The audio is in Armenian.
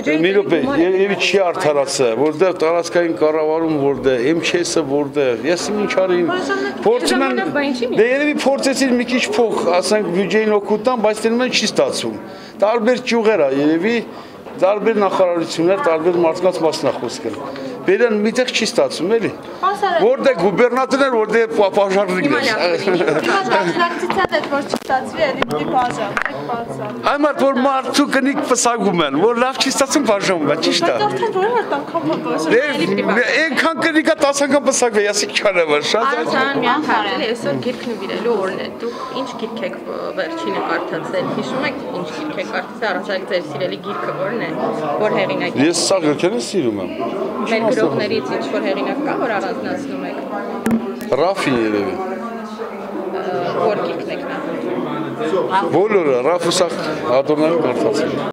Միլոպե, երևի չի արդարացա, որտեղ տարածքային կառավարում որտեղ, MÇS-ը որտեղ, ես ինչ արին, փորձում եմ, դե երևի փորձեցին մի քիչ փող, ասենք բյուջեին օգուտ տան, բայց դեռ չի ստացվում։ Տարբեր ճյուղեր է երևի, տարբեր նախարարություններ, տարբեր մարդկանց մասնախոսքեր։ Բերան միտեղ չի ստացվում էլի։ Որտեղ գուբերնատորներ, որտեղ պաշարնիկներ։ Այմարդ որ մարդու կնիկ պսակում են, որ լավ չի ստացում բաժանում են, ճիշտ է։ Այնքան կնիկա 10 անգամ պսակվի, ասիկ չանա որ շատ։ Արցան միան հարել, այսօր գիրք նվիրելու օրն է։ Դուք ինչ գիրք եք վերջինը կարդացել։ Հիշում եք ինչ գիրք եք կարդացել, առանցալ ձեր սիրելի գիրքը որն է, որ հեղինակ։ Ես սա գրքերն սիրում եմ։ Մեր գրողներից ինչ որ հեղինակ կա, որ առանձնացնում եք։ Ռաֆին երևի։ Որ գիրքն եք նա։ Բոլորը, Ռաֆուսախ հատորներում կարդացել։